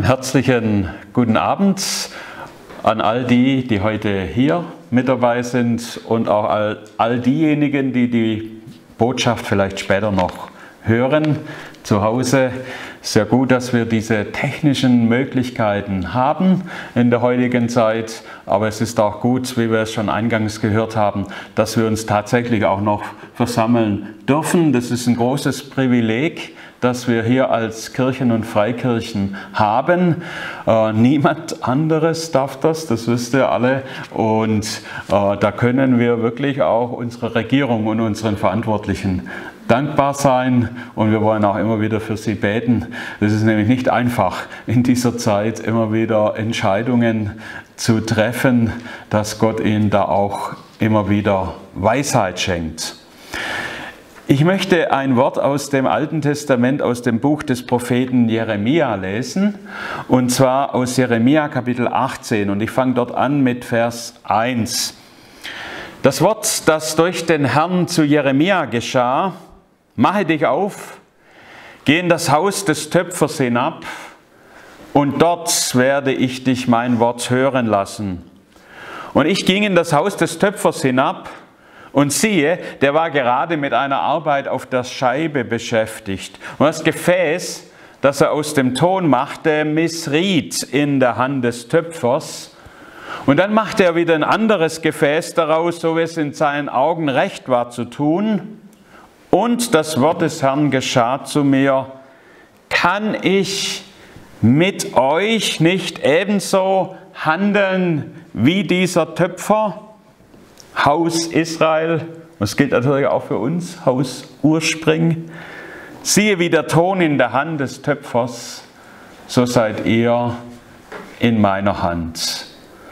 Einen herzlichen guten Abend an all die, die heute hier mit dabei sind und auch all diejenigen, die die Botschaft vielleicht später noch hören zu Hause. Sehr gut, dass wir diese technischen Möglichkeiten haben in der heutigen Zeit, aber es ist auch gut, wie wir es schon eingangs gehört haben, dass wir uns tatsächlich auch noch versammeln dürfen. Das ist ein großes Privileg, das wir hier als Kirchen und Freikirchen haben. Niemand anderes darf das wisst ihr alle. Und da können wir wirklich auch unserer Regierung und unseren Verantwortlichen dankbar sein. Und wir wollen auch immer wieder für sie beten. Es ist nämlich nicht einfach, in dieser Zeit immer wieder Entscheidungen zu treffen, dass Gott ihnen da auch immer wieder Weisheit schenkt. Ich möchte ein Wort aus dem Alten Testament, aus dem Buch des Propheten Jeremia lesen, und zwar aus Jeremia Kapitel 18, und ich fange dort an mit Vers 1. Das Wort, das durch den Herrn zu Jeremia geschah: Mache dich auf, geh in das Haus des Töpfers hinab, und dort werde ich dich mein Wort hören lassen. Und ich ging in das Haus des Töpfers hinab, und siehe, der war gerade mit einer Arbeit auf der Scheibe beschäftigt. Und das Gefäß, das er aus dem Ton machte, missriet in der Hand des Töpfers. Und dann machte er wieder ein anderes Gefäß daraus, so wie es in seinen Augen recht war zu tun. Und das Wort des Herrn geschah zu mir: Kann ich mit euch nicht ebenso handeln wie dieser Töpfer? Haus Israel, das gilt natürlich auch für uns, Haus Urspring. Siehe, wie der Ton in der Hand des Töpfers, so seid ihr in meiner Hand.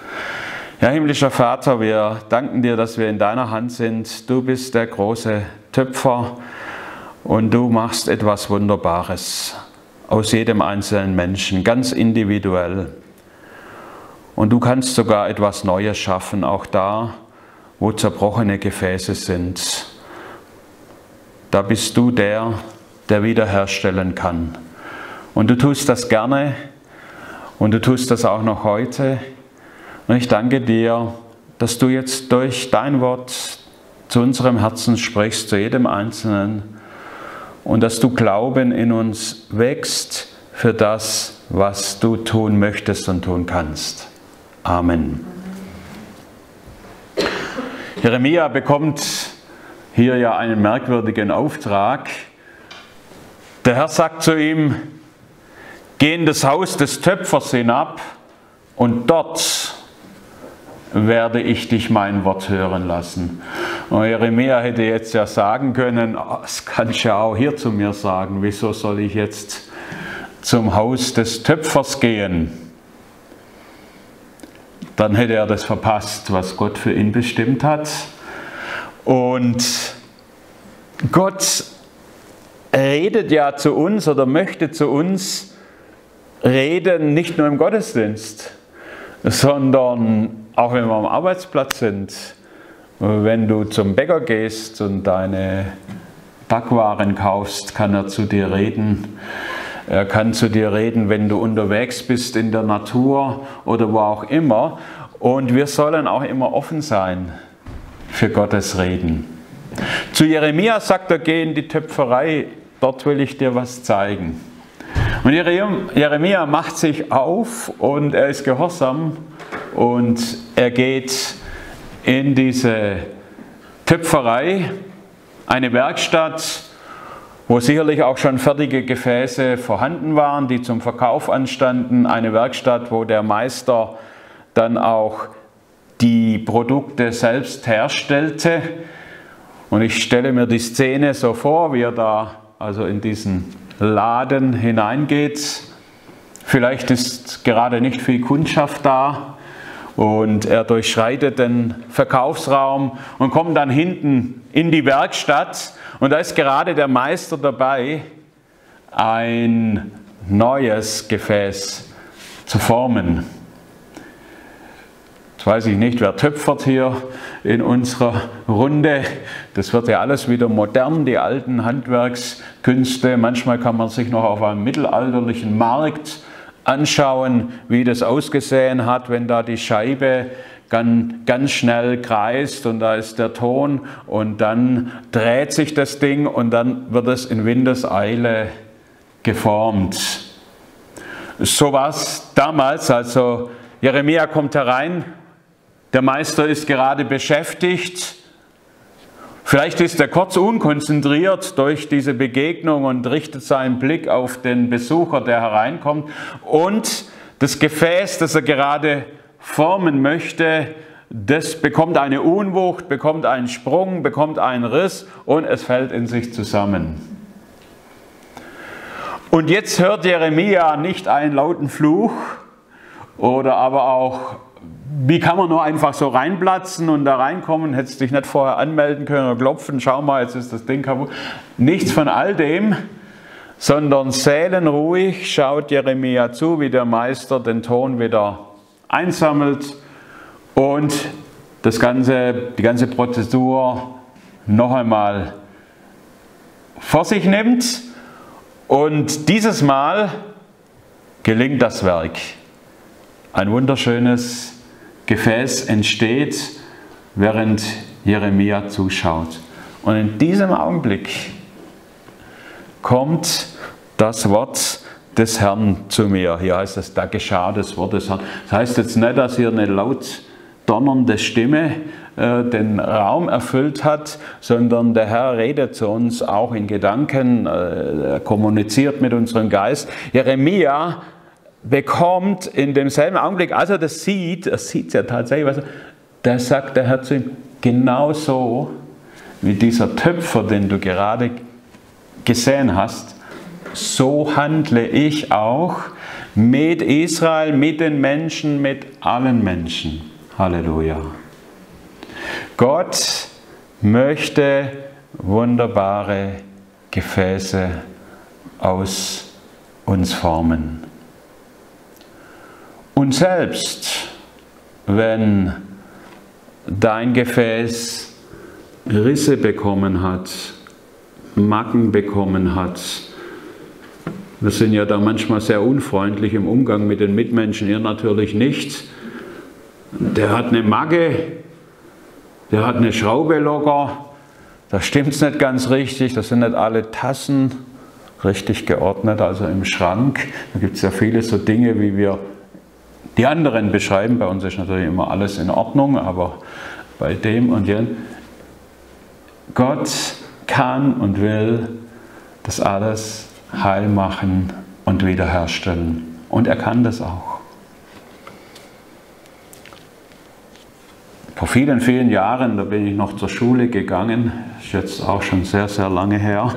Ja, himmlischer Vater, wir danken dir, dass wir in deiner Hand sind. Du bist der große Töpfer und du machst etwas Wunderbares aus jedem einzelnen Menschen, ganz individuell. Und du kannst sogar etwas Neues schaffen, auch da, wo zerbrochene Gefäße sind. Da bist du der, der wiederherstellen kann. Und du tust das gerne und du tust das auch noch heute. Und ich danke dir, dass du jetzt durch dein Wort zu unserem Herzen sprichst, zu jedem Einzelnen, und dass du Glauben in uns wächst für das, was du tun möchtest und tun kannst. Amen. Jeremia bekommt hier ja einen merkwürdigen Auftrag. Der Herr sagt zu ihm: Geh in das Haus des Töpfers hinab, und dort werde ich dich mein Wort hören lassen. Und Jeremia hätte jetzt ja sagen können: Das kannst du ja auch hier zu mir sagen, wieso soll ich jetzt zum Haus des Töpfers gehen? Dann hätte er das verpasst, was Gott für ihn bestimmt hat. Und Gott redet ja zu uns oder möchte zu uns reden, nicht nur im Gottesdienst, sondern auch wenn wir am Arbeitsplatz sind. Wenn du zum Bäcker gehst und deine Backwaren kaufst, kann er zu dir reden. Er kann zu dir reden, wenn du unterwegs bist in der Natur oder wo auch immer. Und wir sollen auch immer offen sein für Gottes Reden. Zu Jeremia sagt er: Geh in die Töpferei, dort will ich dir was zeigen. Und Jeremia macht sich auf und er ist gehorsam und er geht in diese Töpferei, eine Werkstatt, wo sicherlich auch schon fertige Gefäße vorhanden waren, die zum Verkauf anstanden. Eine Werkstatt, wo der Meister dann auch die Produkte selbst herstellte. Und ich stelle mir die Szene so vor, wie er da also in diesen Laden hineingeht. Vielleicht ist gerade nicht viel Kundschaft da und er durchschreitet den Verkaufsraum und kommt dann hinten in die Werkstatt. Und da ist gerade der Meister dabei, ein neues Gefäß zu formen. Jetzt weiß ich nicht, wer töpfert hier in unserer Runde. Das wird ja alles wieder modern, die alten Handwerkskünste. Manchmal kann man sich noch auf einem mittelalterlichen Markt anschauen, wie das ausgesehen hat, wenn da die Scheibe ganz schnell kreist und da ist der Ton und dann dreht sich das Ding und dann wird es in Windeseile geformt. So war es damals, also Jeremia kommt herein, der Meister ist gerade beschäftigt, vielleicht ist er kurz unkonzentriert durch diese Begegnung und richtet seinen Blick auf den Besucher, der hereinkommt, und das Gefäß, das er gerade formen möchte, das bekommt eine Unwucht, bekommt einen Sprung, bekommt einen Riss und es fällt in sich zusammen. Und jetzt hört Jeremia nicht einen lauten Fluch oder aber auch, wie kann man nur einfach so reinplatzen und da reinkommen, hättest dich nicht vorher anmelden können oder klopfen, schau mal, jetzt ist das Ding kaputt. Nichts von all dem, sondern seelenruhig schaut Jeremia zu, wie der Meister den Ton wieder einsammelt und die ganze Prozedur noch einmal vor sich nimmt. Und dieses Mal gelingt das Werk. Ein wunderschönes Gefäß entsteht, während Jeremia zuschaut. Und in diesem Augenblick kommt das Wort des Herrn zu mir. Hier heißt es, da geschah das Wort des Herrn. Das heißt jetzt nicht, dass hier eine laut donnernde Stimme den Raum erfüllt hat, sondern der Herr redet zu uns auch in Gedanken, kommuniziert mit unserem Geist. Jeremia bekommt in demselben Augenblick, als er das sieht, er sieht es ja tatsächlich, da sagt der Herr zu ihm, genauso wie dieser Töpfer, den du gerade gesehen hast, so handle ich auch mit Israel, mit den Menschen, mit allen Menschen. Halleluja. Gott möchte wunderbare Gefäße aus uns formen. Und selbst wenn dein Gefäß Risse bekommen hat, Macken bekommen hat, wir sind ja da manchmal sehr unfreundlich im Umgang mit den Mitmenschen, ihr natürlich nicht. Der hat eine Macke, der hat eine Schraube locker, da stimmt es nicht ganz richtig, das sind nicht alle Tassen richtig geordnet, also im Schrank. Da gibt es ja viele so Dinge, wie wir die anderen beschreiben. Bei uns ist natürlich immer alles in Ordnung, aber bei dem und jenem. Gott kann und will das alles heil machen und wiederherstellen. Und er kann das auch. Vor vielen, vielen Jahren, da bin ich noch zur Schule gegangen, ist jetzt auch schon sehr, sehr lange her.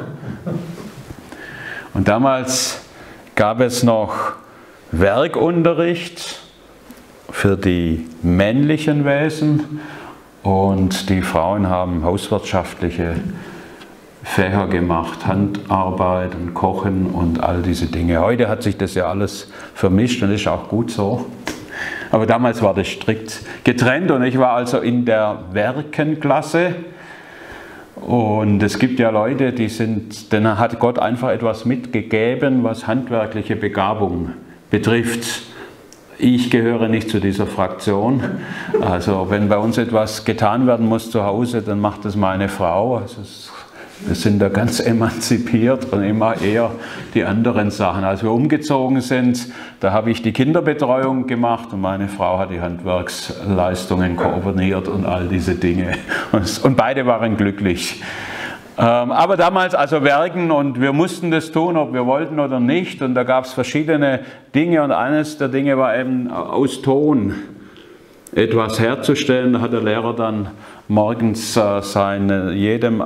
Und damals gab es noch Werkunterricht für die männlichen Wesen und die Frauen haben hauswirtschaftliche Fächer gemacht, Handarbeit und Kochen und all diese Dinge. Heute hat sich das ja alles vermischt und ist auch gut so. Aber damals war das strikt getrennt und ich war also in der Werkenklasse. Und es gibt ja Leute, denen hat Gott einfach etwas mitgegeben, was handwerkliche Begabung betrifft. Ich gehöre nicht zu dieser Fraktion. Also wenn bei uns etwas getan werden muss zu Hause, dann macht das meine Frau. Also wir sind da ganz emanzipiert und immer eher die anderen Sachen. Als wir umgezogen sind, da habe ich die Kinderbetreuung gemacht und meine Frau hat die Handwerksleistungen koordiniert und all diese Dinge. Und beide waren glücklich. Aber damals also Werken und wir mussten das tun, ob wir wollten oder nicht. Und da gab es verschiedene Dinge und eines der Dinge war eben aus Ton etwas herzustellen. Da hat der Lehrer dann morgens jedem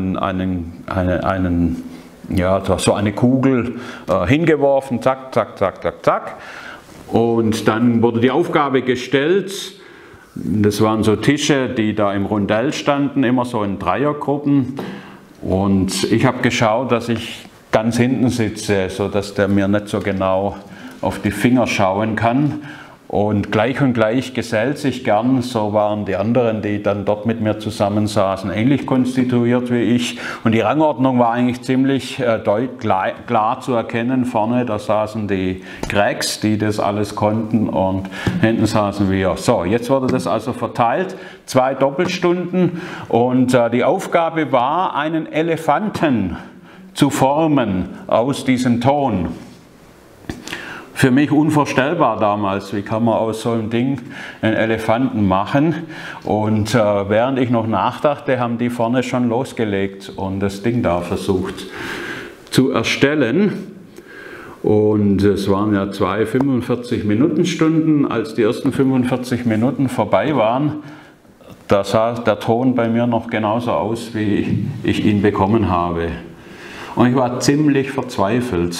so eine Kugel hingeworfen, zack, zack, zack, zack, zack. Und dann wurde die Aufgabe gestellt. Das waren so Tische, die da im Rundell standen, immer so in Dreiergruppen. Und ich habe geschaut, dass ich ganz hinten sitze, sodass der mir nicht so genau auf die Finger schauen kann. Und gleich gesellt sich gern, so waren die anderen, die dann dort mit mir zusammensaßen, ähnlich konstituiert wie ich. Und die Rangordnung war eigentlich ziemlich klar zu erkennen. Vorne, da saßen die Cracks, die das alles konnten, und hinten saßen wir. So, jetzt wurde das also verteilt, 2 Doppelstunden, und die Aufgabe war, einen Elefanten zu formen aus diesem Ton. Für mich unvorstellbar damals, wie kann man aus so einem Ding einen Elefanten machen. Und während ich noch nachdachte, haben die vorne schon losgelegt und das Ding da versucht zu erstellen. Und es waren ja 2 45-Minuten-Stunden. Als die ersten 45 Minuten vorbei waren, da sah der Ton bei mir noch genauso aus, wie ich ihn bekommen habe. Und ich war ziemlich verzweifelt.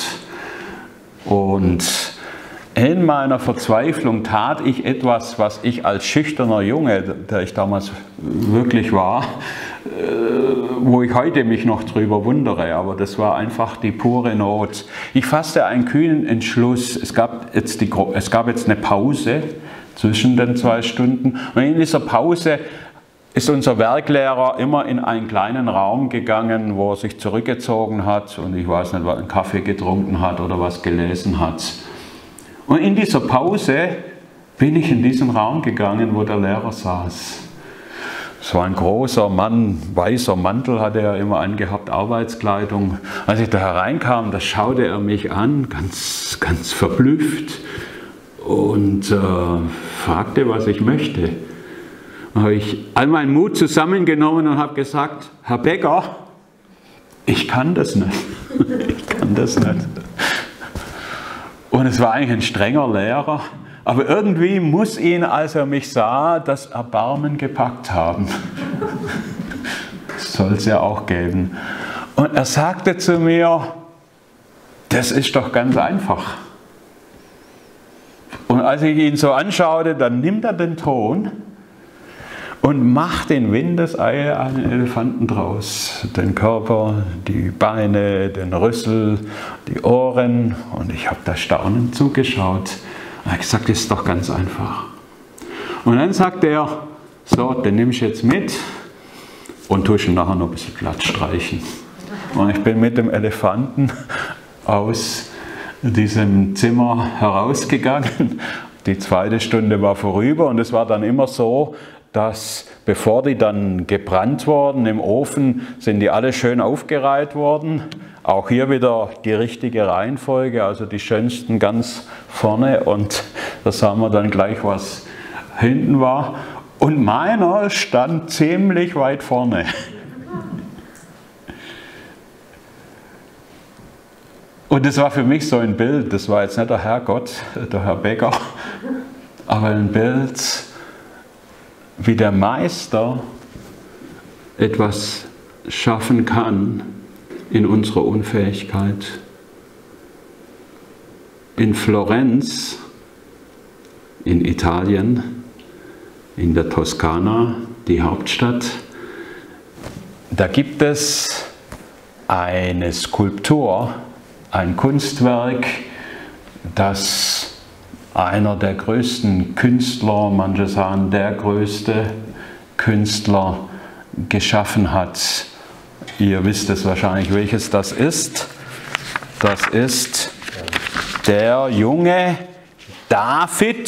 Und in meiner Verzweiflung tat ich etwas, was ich als schüchterner Junge, der ich damals wirklich war, wo ich heute mich noch drüber wundere, aber das war einfach die pure Not. Ich fasste einen kühnen Entschluss. Es gab jetzt eine Pause zwischen den 2 Stunden, und in dieser Pause ist unser Werklehrer immer in einen kleinen Raum gegangen, wo er sich zurückgezogen hat und ich weiß nicht, einen Kaffee getrunken hat oder was gelesen hat. Und in dieser Pause bin ich in diesen Raum gegangen, wo der Lehrer saß. Es war ein großer Mann, weißer Mantel hatte er immer angehabt, Arbeitskleidung. Als ich da hereinkam, da schaute er mich an, ganz verblüfft, und fragte, was ich möchte. Da habe ich all meinen Mut zusammengenommen und habe gesagt: Herr Becker, ich kann das nicht. Ich kann das nicht. Und es war eigentlich ein strenger Lehrer, aber irgendwie muss ihn, als er mich sah, das Erbarmen gepackt haben. Das soll es ja auch geben. Und er sagte zu mir: Das ist doch ganz einfach. Und als ich ihn so anschaute, dann nimmt er den Ton und macht in Windeseile einen Elefanten draus. Den Körper, die Beine, den Rüssel, die Ohren. Und ich habe da staunend zugeschaut. Er hat gesagt, das ist doch ganz einfach. Und dann sagt er: So, den nehme ich jetzt mit und tue ihn nachher noch ein bisschen glatt streichen. Und ich bin mit dem Elefanten aus diesem Zimmer herausgegangen. Die 2. Stunde war vorüber, und es war dann immer so, dass bevor die dann gebrannt wurden im Ofen, sind die alle schön aufgereiht worden. Auch hier wieder die richtige Reihenfolge, also die schönsten ganz vorne, und da sahen wir dann gleich, was hinten war. Und meiner stand ziemlich weit vorne. Und das war für mich so ein Bild, das war jetzt nicht der Herrgott, der Herr Becker, aber ein Bild, wie der Meister etwas schaffen kann in unserer Unfähigkeit. In Florenz, in Italien, in der Toskana, die Hauptstadt, da gibt es eine Skulptur, ein Kunstwerk, das einer der größten Künstler, manche sagen der größte Künstler, geschaffen hat. Ihr wisst es wahrscheinlich, welches das ist. Das ist der junge David.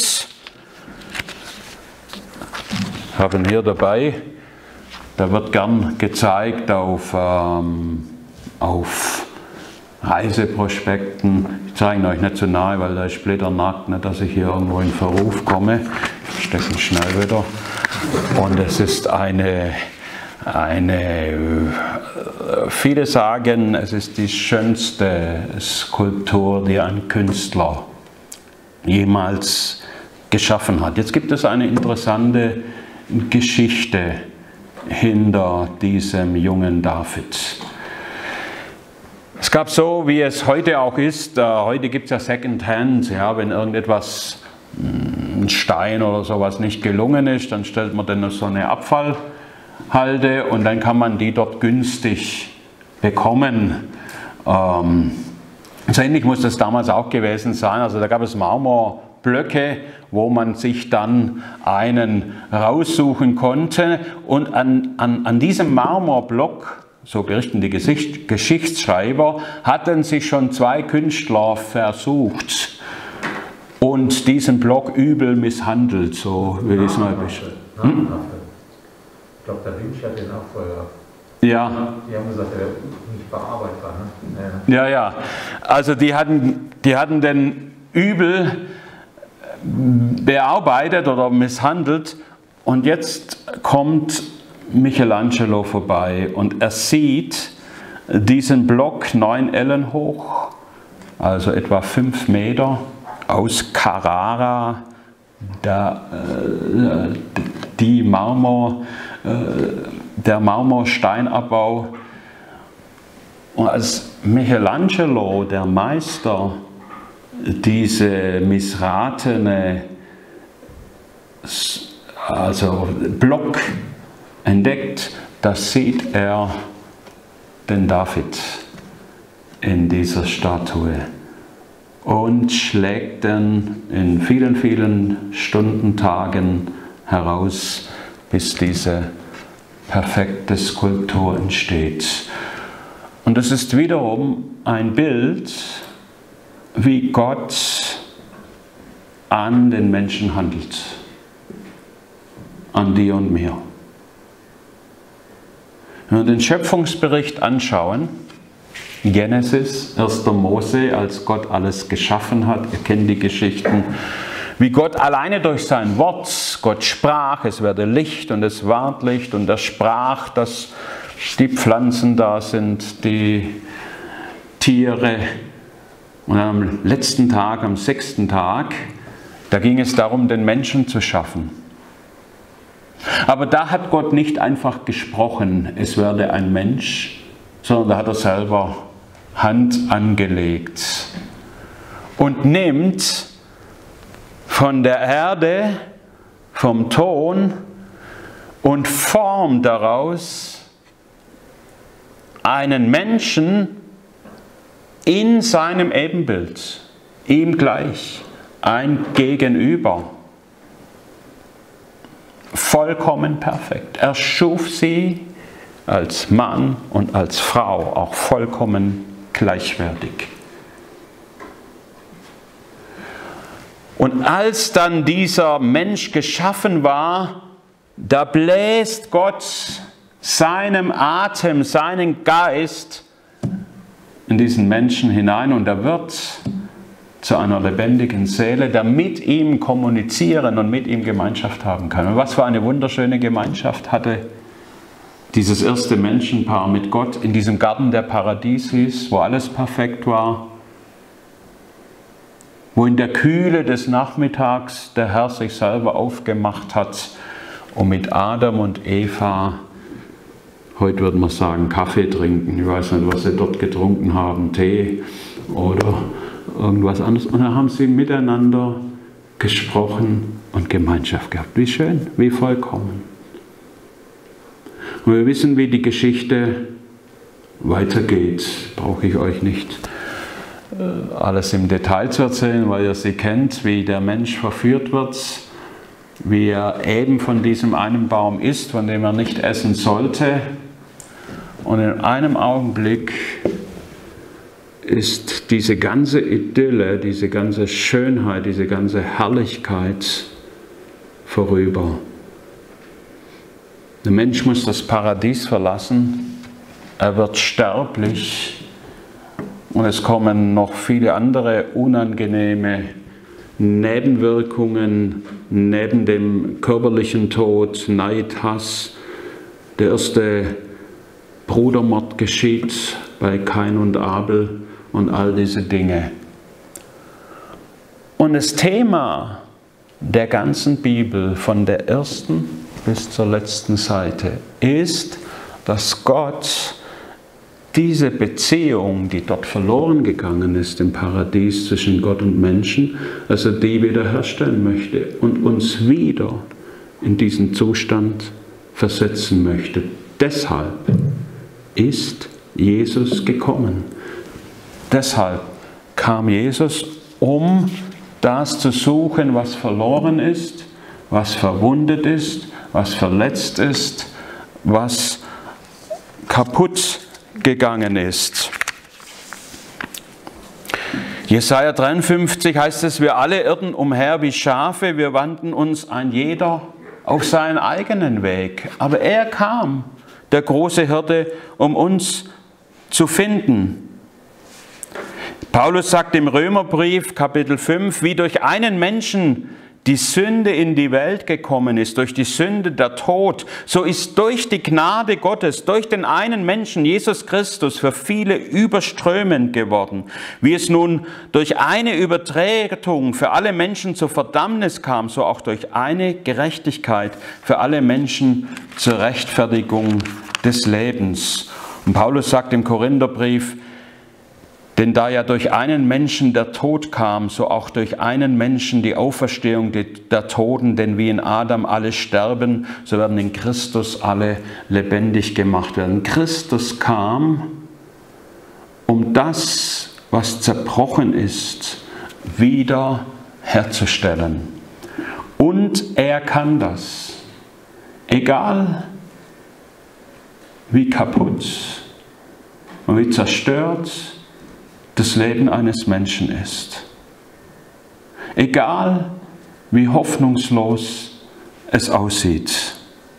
Ich habe ihn hier dabei. Der wird gern gezeigt auf Reiseprospekten. Ich zeige ihn euch nicht zu nahe, weil da ist splitternackt, nicht, dass ich hier irgendwo in Verruf komme. Ich stecke ihn schnell wieder. Und es ist viele sagen, es ist die schönste Skulptur, die ein Künstler jemals geschaffen hat. Jetzt gibt es eine interessante Geschichte hinter diesem jungen David. Es gab so, wie es heute auch ist, heute gibt es ja Secondhand, ja, wenn irgendetwas, ein Stein oder sowas nicht gelungen ist, dann stellt man dann so eine Abfallhalde und dann kann man die dort günstig bekommen. So ähnlich muss das damals auch gewesen sein, also da gab es Marmor, Marmorblöcke, wo man sich dann einen raussuchen konnte. Und an diesem Marmorblock, so berichten die Geschichtsschreiber, hatten sich schon 2 Künstler versucht und diesen Block übel misshandelt, so will ich es mal beschreiben. Ich glaube, der Vinci hat den auch vorher. Ja. Die haben gesagt, der nicht bearbeitbar. Ne? Ja. Also die hatten den übel bearbeitet oder misshandelt. Und jetzt kommt Michelangelo vorbei und er sieht diesen Block 9 Ellen hoch, also etwa 5 Meter, aus Carrara, der Marmorsteinabbau. Und als Michelangelo, der Meister, diese missratene Block entdeckt, da sieht er den David in dieser Statue und schlägt den in vielen, vielen Stunden, Tagen heraus, bis diese perfekte Skulptur entsteht. Und das ist wiederum ein Bild, wie Gott an den Menschen handelt, an dir und mir. Wenn wir den Schöpfungsbericht anschauen, Genesis, 1. Mose, als Gott alles geschaffen hat, ihr kennt die Geschichten, wie Gott alleine durch sein Wort, Gott sprach, es werde Licht und es ward Licht, und er sprach, dass die Pflanzen da sind, die Tiere. Und am letzten Tag, am 6. Tag, da ging es darum, den Menschen zu schaffen. Aber da hat Gott nicht einfach gesprochen, es werde ein Mensch, sondern da hat er selber Hand angelegt und nimmt von der Erde, vom Ton und formt daraus einen Menschen in seinem Ebenbild, ihm gleich, ein Gegenüber. Vollkommen perfekt. Er schuf sie als Mann und als Frau auch vollkommen gleichwertig. Und als dann dieser Mensch geschaffen war, da bläst Gott seinem Atem, seinen Geist in diesen Menschen hinein und er wird zu einer lebendigen Seele, der mit ihm kommunizieren und mit ihm Gemeinschaft haben kann. Und was für eine wunderschöne Gemeinschaft hatte dieses erste Menschenpaar mit Gott in diesem Garten der Paradiesis, wo alles perfekt war, wo in der Kühle des Nachmittags der Herr sich selber aufgemacht hat, um mit Adam und Eva, heute würde man sagen, Kaffee trinken. Ich weiß nicht, was sie dort getrunken haben, Tee oder irgendwas anderes. Und da haben sie miteinander gesprochen und Gemeinschaft gehabt. Wie schön, wie vollkommen. Und wir wissen, wie die Geschichte weitergeht. Brauche ich euch nicht alles im Detail zu erzählen, weil ihr sie kennt, wie der Mensch verführt wird, wie er eben von diesem einen Baum isst, von dem er nicht essen sollte. Und in einem Augenblick ist diese ganze Idylle, diese ganze Schönheit, diese ganze Herrlichkeit vorüber. Der Mensch muss das Paradies verlassen, er wird sterblich und es kommen noch viele andere unangenehme Nebenwirkungen neben dem körperlichen Tod, Neid, Hass. Der erste Brudermord geschieht bei Kain und Abel und all diese Dinge. Und das Thema der ganzen Bibel, von der ersten bis zur letzten Seite, ist, dass Gott diese Beziehung, die dort verloren gegangen ist im Paradies zwischen Gott und Menschen, dass er die wiederherstellen möchte und uns wieder in diesen Zustand versetzen möchte. Deshalb ist Jesus gekommen. Deshalb kam Jesus, um das zu suchen, was verloren ist, was verwundet ist, was verletzt ist, was kaputt gegangen ist. Jesaja 53 heißt es, wir alle irrten umher wie Schafe, wir wandten uns ein jeder auf seinen eigenen Weg. Aber er kam, der große Hirte, um uns zu finden. Paulus sagt im Römerbrief, Kapitel 5, wie durch einen Menschen die Sünde in die Welt gekommen ist, durch die Sünde der Tod, so ist durch die Gnade Gottes, durch den einen Menschen, Jesus Christus, für viele überströmend geworden. Wie es nun durch eine Übertretung für alle Menschen zur Verdammnis kam, so auch durch eine Gerechtigkeit für alle Menschen zur Rechtfertigung des Lebens. Und Paulus sagt im Korintherbrief, denn da ja durch einen Menschen der Tod kam, so auch durch einen Menschen die Auferstehung der Toten, denn wie in Adam alle sterben, so werden in Christus alle lebendig gemacht werden. Christus kam, um das, was zerbrochen ist, wieder herzustellen. Und er kann das, egal wie kaputt und wie zerstört das Leben eines Menschen ist. Egal wie hoffnungslos es aussieht.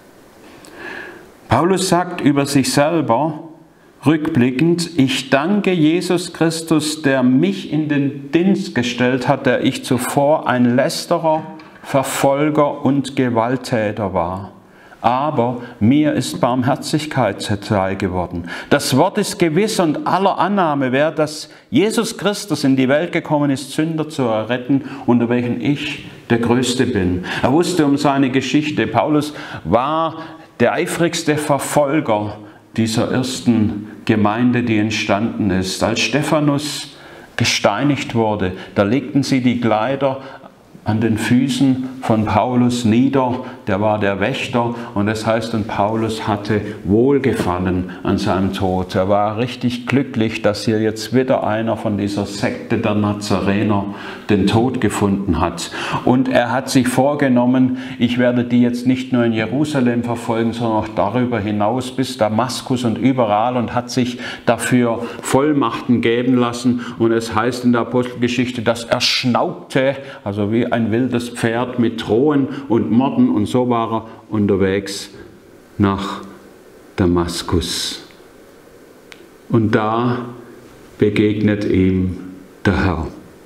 Paulus sagt über sich selber, rückblickend, ich danke Jesus Christus, der mich in den Dienst gestellt hat, der ich zuvor ein Lästerer, Verfolger und Gewalttäter war. Aber mir ist Barmherzigkeit zuteil geworden. Das Wort ist gewiss und aller Annahme wert, dass Jesus Christus in die Welt gekommen ist, Sünder zu erretten, unter welchen ich der Größte bin. Er wusste um seine Geschichte. Paulus war der eifrigste Verfolger dieser ersten Gemeinde, die entstanden ist. Als Stephanus gesteinigt wurde, da legten sie die Kleider an den Füßen von Paulus nieder, der war der Wächter und das heißt, und Paulus hatte Wohlgefallen an seinem Tod. Er war richtig glücklich, dass hier jetzt wieder einer von dieser Sekte der Nazarener den Tod gefunden hat. Und er hat sich vorgenommen, ich werde die jetzt nicht nur in Jerusalem verfolgen, sondern auch darüber hinaus bis Damaskus und überall und hat sich dafür Vollmachten geben lassen. Und es heißt in der Apostelgeschichte, dass er schnaubte, also wie ein wildes Pferd mit Drohen und Morden, und so war er unterwegs nach Damaskus. Und da begegnet ihm der Herr.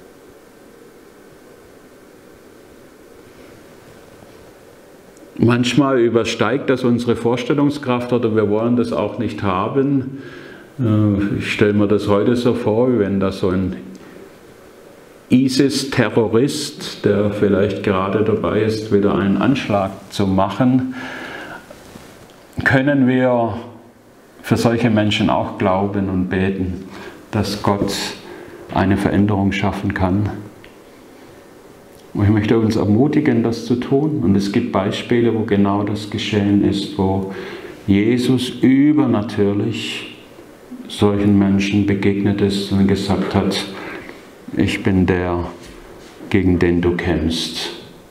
Manchmal übersteigt das unsere Vorstellungskraft oder wir wollen das auch nicht haben. Ich stelle mir das heute so vor, wie wenn da so ein ISIS-Terrorist, der vielleicht gerade dabei ist, wieder einen Anschlag zu machen, können wir für solche Menschen auch glauben und beten, dass Gott eine Veränderung schaffen kann. Und ich möchte uns ermutigen, das zu tun. Und es gibt Beispiele, wo genau das geschehen ist, wo Jesus übernatürlich solchen Menschen begegnet ist und gesagt hat, ich bin der, gegen den du kämpfst.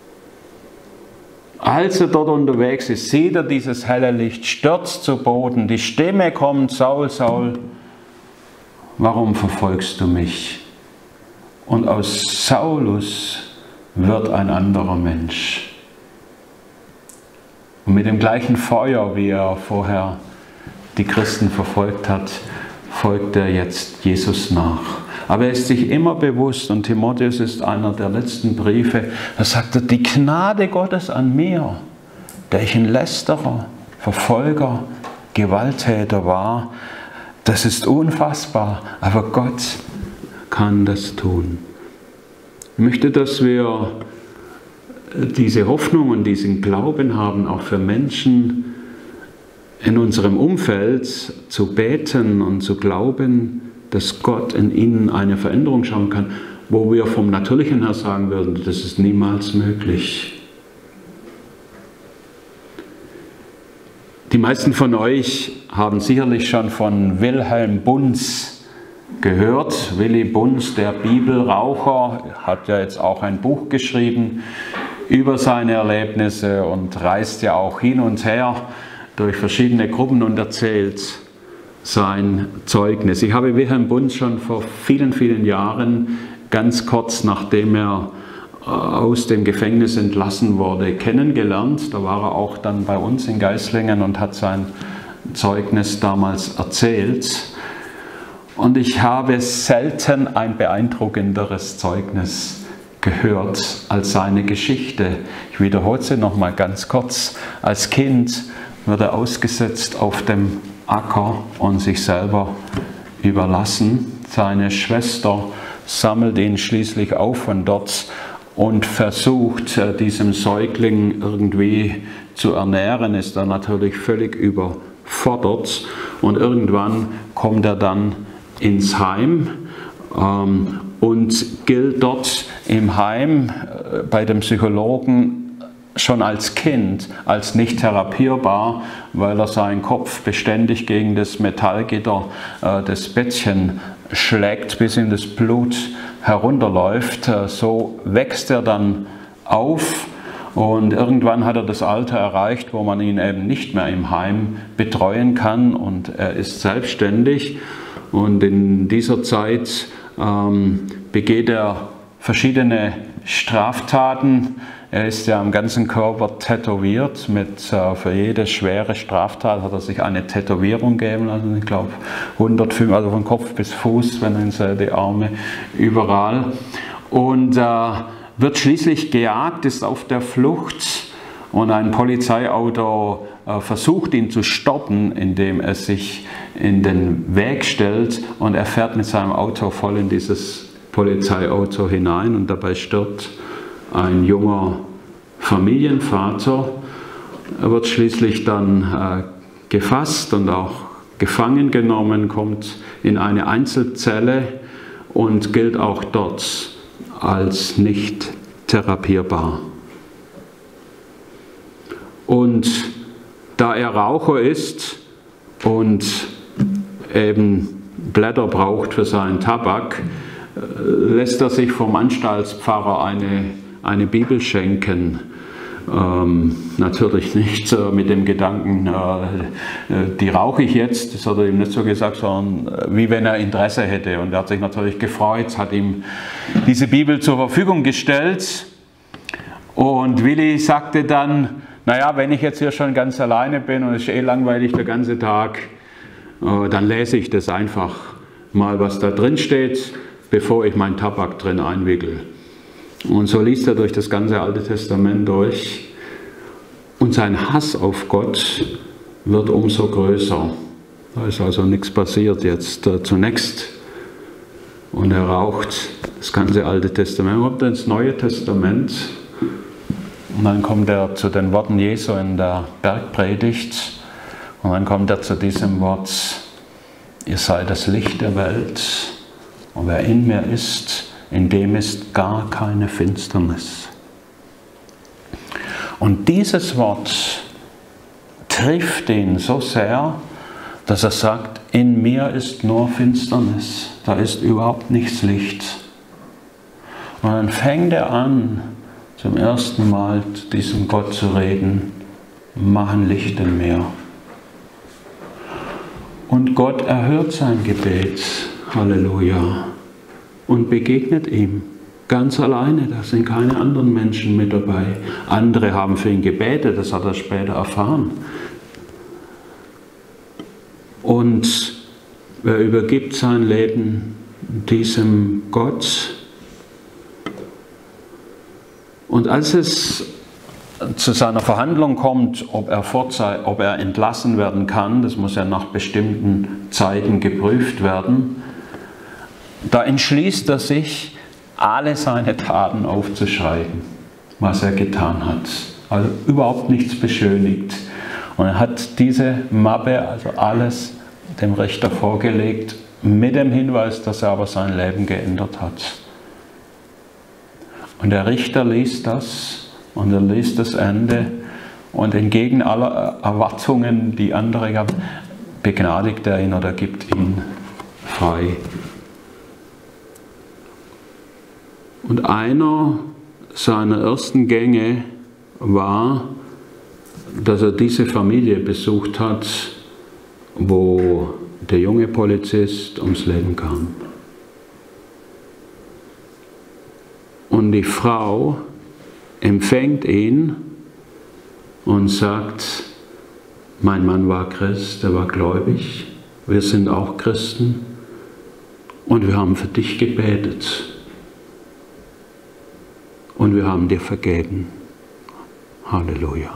Als er dort unterwegs ist, sieht er dieses helle Licht, stürzt zu Boden, die Stimme kommt, Saul, Saul, warum verfolgst du mich? Und aus Saulus wird ein anderer Mensch. Und mit dem gleichen Feuer, wie er vorher die Christen verfolgt hat, folgt er jetzt Jesus nach. Aber er ist sich immer bewusst, und Timotheus ist einer der letzten Briefe, da sagt er, die Gnade Gottes an mir, der ich ein Lästerer, Verfolger, Gewalttäter war, das ist unfassbar, aber Gott kann das tun. Ich möchte, dass wir diese Hoffnung und diesen Glauben haben, auch für Menschen in unserem Umfeld zu beten und zu glauben, dass Gott in ihnen eine Veränderung schaffen kann, wo wir vom Natürlichen her sagen würden, das ist niemals möglich. Die meisten von euch haben sicherlich schon von Wilhelm Bunz gehört. Willy Bunz, der Bibelraucher, hat ja jetzt auch ein Buch geschrieben über seine Erlebnisse und reist ja auch hin und her durch verschiedene Gruppen und erzählt sein Zeugnis. Ich habe Wilhelm Bunz schon vor vielen, vielen Jahren, ganz kurz nachdem er aus dem Gefängnis entlassen wurde, kennengelernt. Da war er auch dann bei uns in Geislingen und hat sein Zeugnis damals erzählt. Und ich habe selten ein beeindruckenderes Zeugnis gehört als seine Geschichte. Ich wiederhole sie noch mal ganz kurz. Als Kind wird er ausgesetzt auf dem Acker und sich selber überlassen. Seine Schwester sammelt ihn schließlich auf von dort und versucht, diesem Säugling irgendwie zu ernähren, ist er natürlich völlig überfordert. Und irgendwann kommt er dann ins Heim und gilt dort im Heim bei dem Psychologen schon als Kind als nicht therapierbar, weil er seinen Kopf beständig gegen das Metallgitter des Bettchen schlägt, bis ihm das Blut herunterläuft. So wächst er dann auf und irgendwann hat er das Alter erreicht, wo man ihn eben nicht mehr im Heim betreuen kann und er ist selbstständig. Und in dieser Zeit begeht er verschiedene Straftaten. Er ist ja am ganzen Körper tätowiert. Für jede schwere Straftat hat er sich eine Tätowierung gegeben. Also ich glaube 105, also von Kopf bis Fuß, wenn er die Arme überall. Und wird schließlich gejagt, ist auf der Flucht und ein Polizeiauto versucht ihn zu stoppen, indem er sich in den Weg stellt und er fährt mit seinem Auto voll in dieses Polizeiauto hinein und dabei stirbt ein junger Familienvater. Er wird schließlich dann gefasst und auch gefangen genommen, kommt in eine Einzelzelle und gilt auch dort als nicht therapierbar. Und da er Raucher ist und eben Blätter braucht für seinen Tabak, lässt er sich vom Anstaltspfarrer eine Bibel schenken. Natürlich nicht mit dem Gedanken, die rauche ich jetzt, das hat er ihm nicht so gesagt, sondern wie wenn er Interesse hätte. Und er hat sich natürlich gefreut, hat ihm diese Bibel zur Verfügung gestellt. Und Willi sagte dann, naja, wenn ich jetzt hier schon ganz alleine bin und es ist eh langweilig der ganze Tag, dann lese ich das einfach mal, was da drin steht, bevor ich meinen Tabak drin einwickel. Und so liest er durch das ganze Alte Testament durch und sein Hass auf Gott wird umso größer. Da ist also nichts passiert jetzt zunächst. Und er raucht das ganze Alte Testament, kommt ins Neue Testament und dann kommt er zu den Worten Jesu in der Bergpredigt und dann kommt er zu diesem Wort, ihr seid das Licht der Welt und wer in mir ist, in dem ist gar keine Finsternis. Und dieses Wort trifft ihn so sehr, dass er sagt, in mir ist nur Finsternis, da ist überhaupt nichts Licht. Und dann fängt er an, zum ersten Mal zu diesem Gott zu reden, mach ein Licht in mir. Und Gott erhört sein Gebet, Halleluja, und begegnet ihm ganz alleine, da sind keine anderen Menschen mit dabei. Andere haben für ihn gebetet, das hat er später erfahren. Und er übergibt sein Leben diesem Gott. Und als es zu seiner Verhandlung kommt, ob er entlassen werden kann, das muss ja nach bestimmten Zeiten geprüft werden, da entschließt er sich, alle seine Taten aufzuschreiben, was er getan hat. Also überhaupt nichts beschönigt. Und er hat diese Mappe, also alles, dem Richter vorgelegt, mit dem Hinweis, dass er aber sein Leben geändert hat. Und der Richter liest das und er liest das Ende und entgegen aller Erwartungen, die andere haben, begnadigt er ihn oder gibt ihn frei Und einer seiner ersten Gänge war, dass er diese Familie besucht hat, wo der junge Polizist ums Leben kam. Und die Frau empfängt ihn und sagt, mein Mann war Christ, er war gläubig, wir sind auch Christen und wir haben für dich gebetet und wir haben dir vergeben. Halleluja.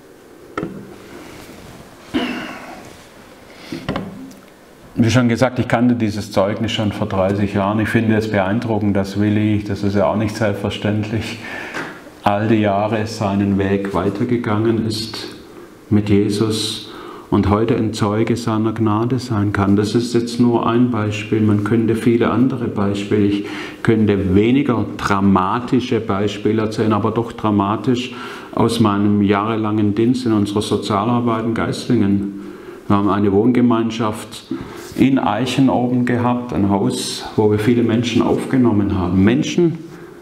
Wie schon gesagt, ich kannte dieses Zeugnis schon vor 30 Jahren. Ich finde es beeindruckend, dass Willi, das ist ja auch nicht selbstverständlich, all die Jahre seinen Weg weitergegangen ist mit Jesus und heute ein Zeuge seiner Gnade sein kann. Das ist jetzt nur ein Beispiel. Man könnte viele andere Beispiele, ich könnte weniger dramatische Beispiele erzählen, aber doch dramatisch aus meinem jahrelangen Dienst in unserer Sozialarbeit in Geislingen. Wir haben eine Wohngemeinschaft in Eichen oben gehabt, ein Haus, wo wir viele Menschen aufgenommen haben. Menschen,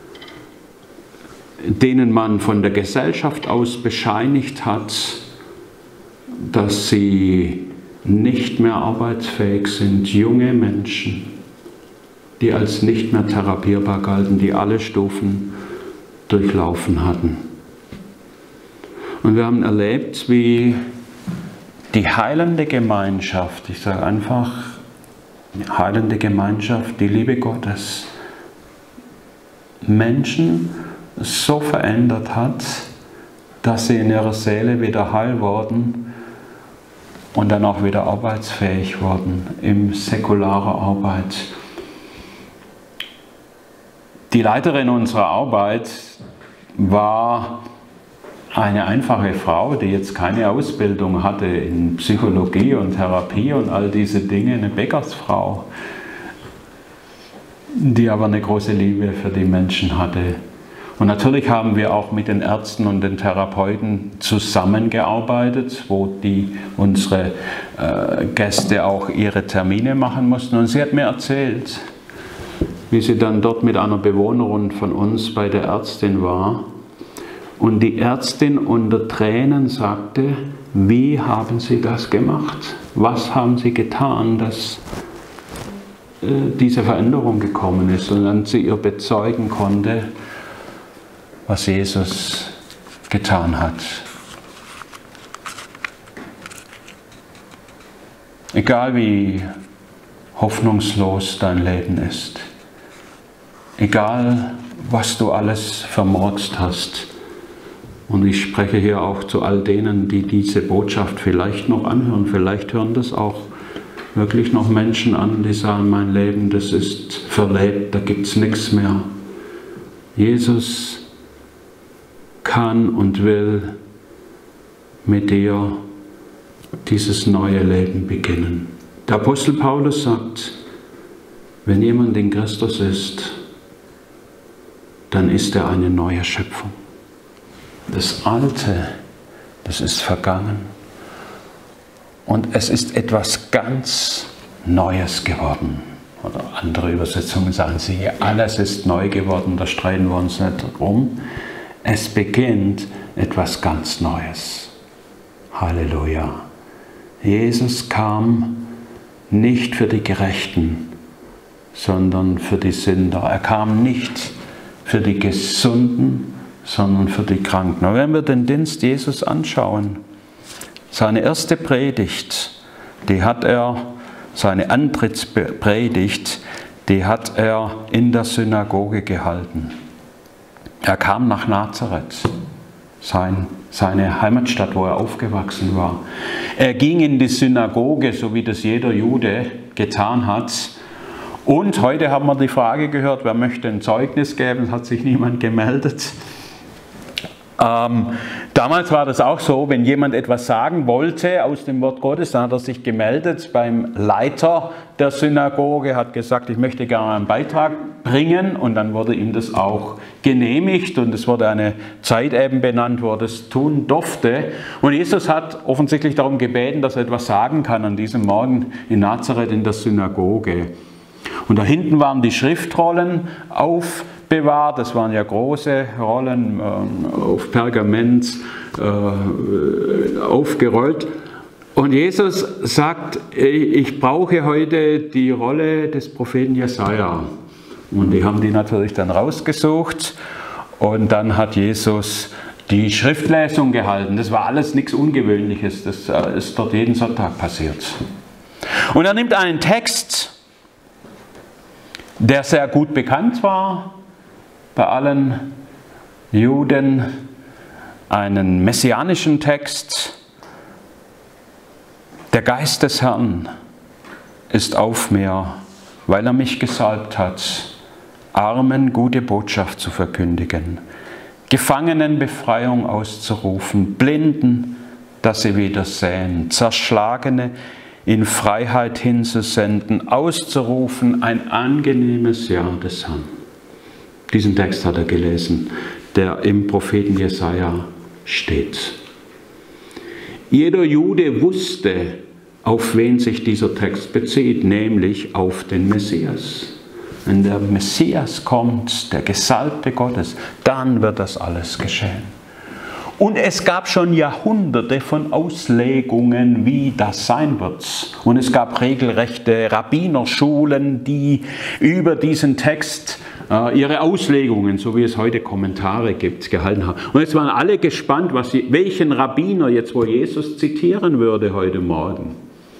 denen man von der Gesellschaft aus bescheinigt hat, dass sie nicht mehr arbeitsfähig sind. Junge Menschen, die als nicht mehr therapierbar galten, die alle Stufen durchlaufen hatten. Und wir haben erlebt, wie die heilende Gemeinschaft, ich sage einfach, die heilende Gemeinschaft, die Liebe Gottes, Menschen so verändert hat, dass sie in ihrer Seele wieder heil wurden und dann auch wieder arbeitsfähig wurden in säkularer Arbeit. Die Leiterin unserer Arbeit war eine einfache Frau, die jetzt keine Ausbildung hatte in Psychologie und Therapie und all diese Dinge, eine Bäckersfrau, die aber eine große Liebe für die Menschen hatte. Und natürlich haben wir auch mit den Ärzten und den Therapeuten zusammengearbeitet, wo unsere Gäste auch ihre Termine machen mussten. Und sie hat mir erzählt, wie sie dann dort mit einer Bewohnerin von uns bei der Ärztin war. Und die Ärztin unter Tränen sagte, wie haben Sie das gemacht? Was haben Sie getan, dass diese Veränderung gekommen ist? Und dann sie ihr bezeugen konnte, was Jesus getan hat. Egal wie hoffnungslos dein Leben ist, egal was du alles vermurkst hast, und ich spreche hier auch zu all denen, die diese Botschaft vielleicht noch anhören, vielleicht hören das auch wirklich noch Menschen an, die sagen, mein Leben, das ist verlebt, da gibt es nichts mehr. Jesus kann und will mit dir dieses neue Leben beginnen. Der Apostel Paulus sagt, wenn jemand in Christus ist, dann ist er eine neue Schöpfung. Das Alte, das ist vergangen und es ist etwas ganz Neues geworden. Oder andere Übersetzungen sagen sie, alles ist neu geworden, da streiten wir uns nicht drum. Es beginnt etwas ganz Neues. Halleluja. Jesus kam nicht für die Gerechten, sondern für die Sünder. Er kam nicht für die Gesunden, sondern für die Kranken. Und wenn wir den Dienst Jesus anschauen, seine erste Predigt, seine Antrittspredigt, die hat er in der Synagoge gehalten. Er kam nach Nazareth, seine Heimatstadt, wo er aufgewachsen war. Er ging in die Synagoge, so wie das jeder Jude getan hat. Und heute haben wir die Frage gehört, wer möchte ein Zeugnis geben? Es hat sich niemand gemeldet. Damals war das auch so, wenn jemand etwas sagen wollte aus dem Wort Gottes, dann hat er sich gemeldet beim Leiter der Synagoge, hat gesagt, ich möchte gerne einen Beitrag bringen, und dann wurde ihm das auch genehmigt und es wurde eine Zeit eben benannt, wo er das tun durfte. Und Jesus hat offensichtlich darum gebeten, dass er etwas sagen kann an diesem Morgen in Nazareth in der Synagoge. Und da hinten waren die Schriftrollen aufbewahrt bewahrt. Das waren ja große Rollen auf Pergament aufgerollt. Und Jesus sagt, ich brauche heute die Rolle des Propheten Jesaja. Und die haben die natürlich dann rausgesucht. Und dann hat Jesus die Schriftlesung gehalten. Das war alles nichts Ungewöhnliches. Das ist dort jeden Sonntag passiert. Und er nimmt einen Text, der sehr gut bekannt war bei allen Juden, einen messianischen Text. Der Geist des Herrn ist auf mir, weil er mich gesalbt hat, Armen gute Botschaft zu verkündigen, Gefangenen Befreiung auszurufen, Blinden, dass sie wieder sehen, Zerschlagene in Freiheit hinzusenden, auszurufen, ein angenehmes Jahr des Herrn. Diesen Text hat er gelesen, der im Propheten Jesaja steht. Jeder Jude wusste, auf wen sich dieser Text bezieht, nämlich auf den Messias. Wenn der Messias kommt, der Gesalbte Gottes, dann wird das alles geschehen. Und es gab schon Jahrhunderte von Auslegungen, wie das sein wird. Und es gab regelrechte Rabbinerschulen, die über diesen Text ihre Auslegungen, so wie es heute Kommentare gibt, gehalten haben. Und jetzt waren alle gespannt, welchen Rabbiner jetzt wohl Jesus zitieren würde heute Morgen.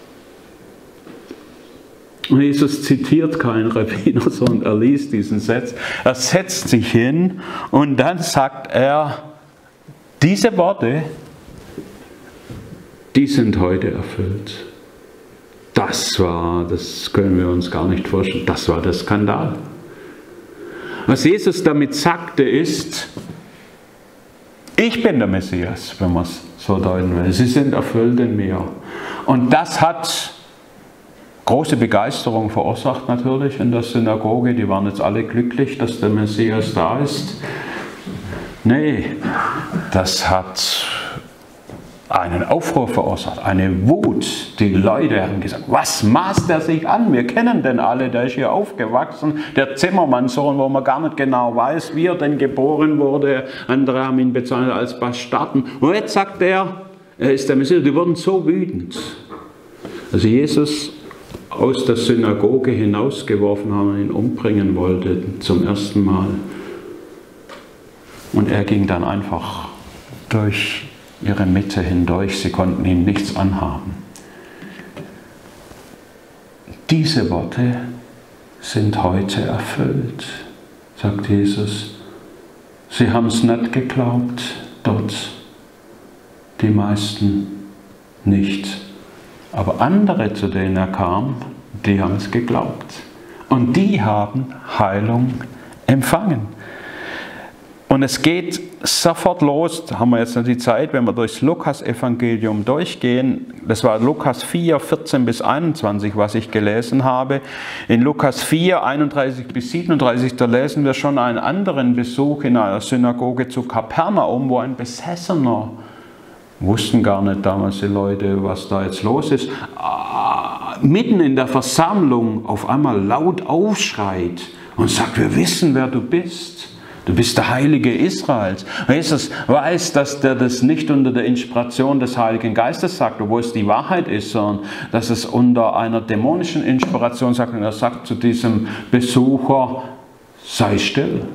Und Jesus zitiert keinen Rabbiner, sondern er liest diesen Satz. Er setzt sich hin und dann sagt er, diese Worte, die sind heute erfüllt. Das können wir uns gar nicht vorstellen, das war der Skandal. Was Jesus damit sagte ist, ich bin der Messias, wenn man es so deuten will. Sie sind erfüllt in mir. Und das hat große Begeisterung verursacht natürlich in der Synagoge. Die waren jetzt alle glücklich, dass der Messias da ist. Nee, das hat einen Aufruhr verursacht, eine Wut. Die Leute haben gesagt, was maßt er sich an? Wir kennen den alle, der ist hier aufgewachsen, der Zimmermannssohn, wo man gar nicht genau weiß, wie er denn geboren wurde. Andere haben ihn bezeichnet als Bastarden. Und jetzt sagt er ist der Messias. Die wurden so wütend. Also Jesus aus der Synagoge hinausgeworfen haben und ihn umbringen wollte zum ersten Mal. Und er ging dann einfach durch ihre Mitte hindurch. Sie konnten ihm nichts anhaben. Diese Worte sind heute erfüllt, sagt Jesus. Sie haben es nicht geglaubt, dort. Die meisten nicht. Aber andere, zu denen er kam, die haben es geglaubt. Und die haben Heilung empfangen. Und es geht sofort los, da haben wir jetzt noch die Zeit, wenn wir durchs Lukas-Evangelium durchgehen. Das war Lukas 4, 14 bis 21, was ich gelesen habe. In Lukas 4, 31 bis 37, da lesen wir schon einen anderen Besuch in einer Synagoge zu Kapernaum, wo ein Besessener, wussten gar nicht damals die Leute, was da jetzt los ist, mitten in der Versammlung auf einmal laut aufschreit und sagt, wir wissen, wer du bist. Du bist der Heilige Israels. Jesus weiß, dass der das nicht unter der Inspiration des Heiligen Geistes sagt, obwohl es die Wahrheit ist, sondern dass es unter einer dämonischen Inspiration sagt. Und er sagt zu diesem Besucher, sei still.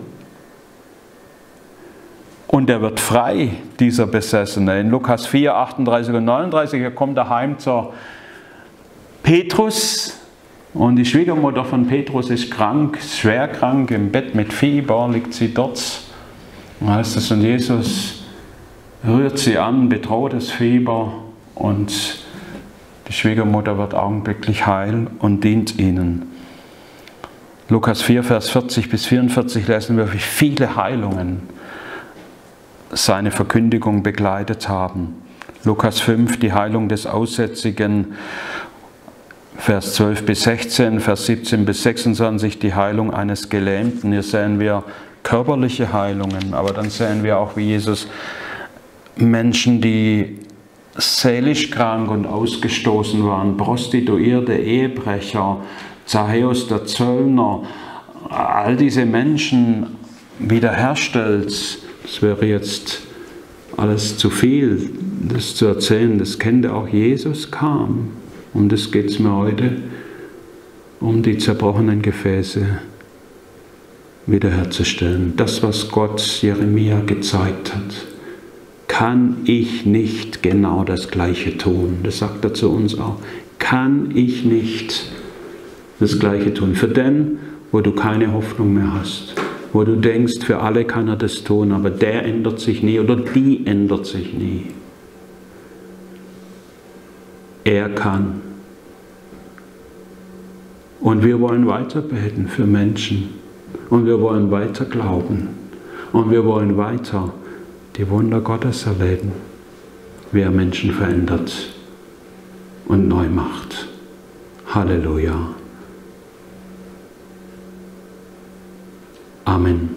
Und er wird frei, dieser Besessene. In Lukas 4, 38 und 39, er kommt daheim zur Petrus. Und die Schwiegermutter von Petrus ist krank, schwer krank, im Bett mit Fieber, liegt sie dort. Und heißt es, und Jesus rührt sie an, bedrohtes Fieber, und die Schwiegermutter wird augenblicklich heil und dient ihnen. Lukas 4, Vers 40 bis 44 lesen wir, wie viele Heilungen seine Verkündigung begleitet haben. Lukas 5, die Heilung des Aussätzigen, Vers 12 bis 16, Vers 17 bis 26, die Heilung eines Gelähmten. Hier sehen wir körperliche Heilungen, aber dann sehen wir auch, wie Jesus Menschen, die seelisch krank und ausgestoßen waren, Prostituierte, Ehebrecher, Zachäus der Zöllner, all diese Menschen wiederherstellst. Das wäre jetzt alles zu viel, das zu erzählen. Das kennt auch Jesus kam. Um das geht es mir heute, um die zerbrochenen Gefäße wiederherzustellen. Das, was Gott Jeremia gezeigt hat, kann ich nicht genau das Gleiche tun. Das sagt er zu uns auch. Kann ich nicht das Gleiche tun. Für den, wo du keine Hoffnung mehr hast, wo du denkst, für alle kann er das tun, aber der ändert sich nie oder die ändert sich nie. Er kann. Und wir wollen weiter beten für Menschen. Und wir wollen weiter glauben. Und wir wollen weiter die Wunder Gottes erleben, wie er Menschen verändert und neu macht. Halleluja. Amen.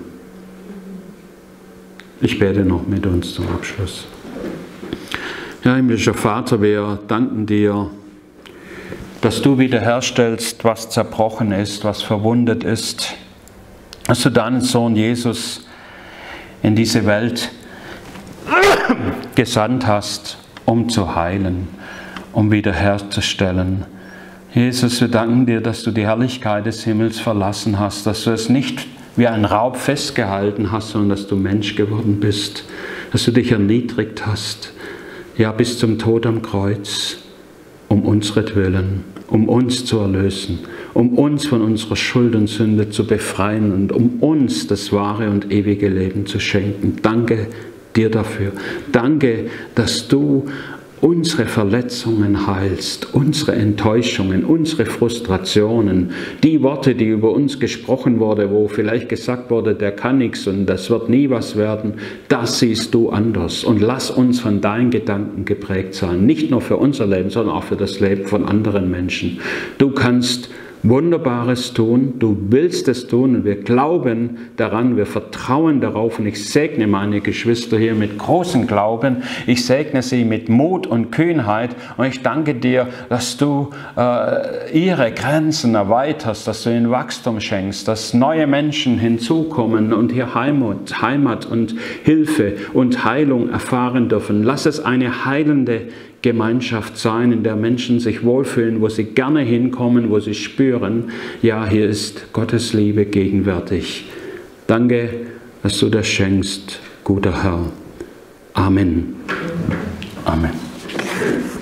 Ich bete noch mit uns zum Abschluss. Ja, himmlischer Vater, wir danken dir, dass du wiederherstellst, was zerbrochen ist, was verwundet ist, dass du deinen Sohn Jesus in diese Welt gesandt hast, um zu heilen, um wiederherzustellen. Jesus, wir danken dir, dass du die Herrlichkeit des Himmels verlassen hast, dass du es nicht wie ein Raub festgehalten hast, sondern dass du Mensch geworden bist, dass du dich erniedrigt hast, ja bis zum Tod am Kreuz, um unsretwillen, um uns zu erlösen, um uns von unserer Schuld und Sünde zu befreien und um uns das wahre und ewige Leben zu schenken. Danke dir dafür. Danke, dass du unsere Verletzungen heilst, unsere Enttäuschungen, unsere Frustrationen, die Worte, die über uns gesprochen wurde, wo vielleicht gesagt wurde, der kann nichts und das wird nie was werden, das siehst du anders. Und lass uns von deinen Gedanken geprägt sein, nicht nur für unser Leben, sondern auch für das Leben von anderen Menschen. Du kannst Wunderbares tun, du willst es tun und wir glauben daran, wir vertrauen darauf und ich segne meine Geschwister hier mit großem Glauben, ich segne sie mit Mut und Kühnheit und ich danke dir, dass du ihre Grenzen erweiterst, dass du ihnen Wachstum schenkst, dass neue Menschen hinzukommen und hier Heimat und Hilfe und Heilung erfahren dürfen. Lass es eine heilende Gemeinschaft sein, in der Menschen sich wohlfühlen, wo sie gerne hinkommen, wo sie spüren, ja, hier ist Gottes Liebe gegenwärtig. Danke, dass du das schenkst, guter Herr. Amen. Amen.